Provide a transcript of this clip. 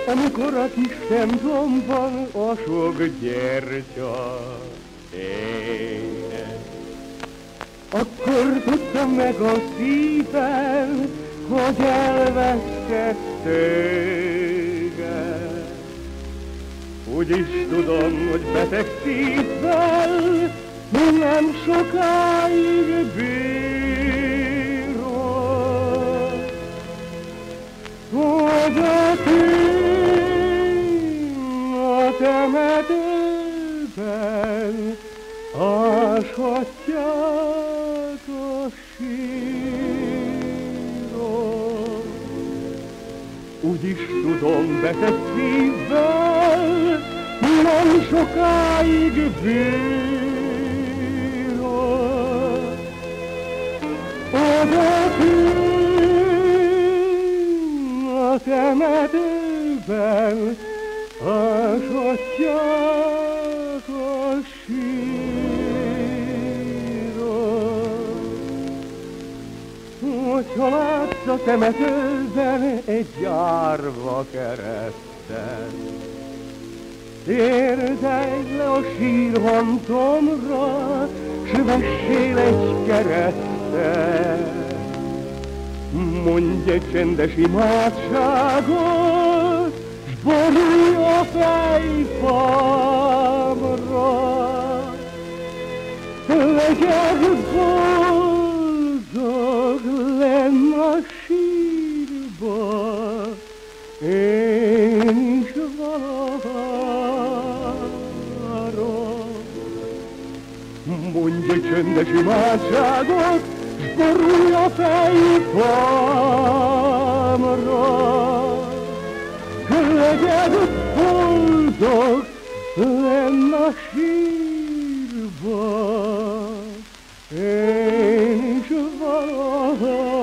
amikor a kis templomban a sok gyertya ének. Akkor tudtam meg a szívem, hogy elvesztett téged. Úgy is tudom, hogy beteg szívvel nem sokáig bírod, hogy a a temetőben áshatják a sírod. Úgy is tudom, beteg szívvel nem sokáig bírod, odakinn a temetőben áshatják a sírod. Hogyha látsz a temetőben egy árva keresztet, térdelj le a sírhantomra, s vessél egy keresztet. Mondj egy csendes imádságot, s borulj a fejfámra. Legyen boldog lenn a sírba, én is várom. Mondj egy csendes imádságot, s borulj a fejfámra. Legyen boldog lenn a sírba, én is várom.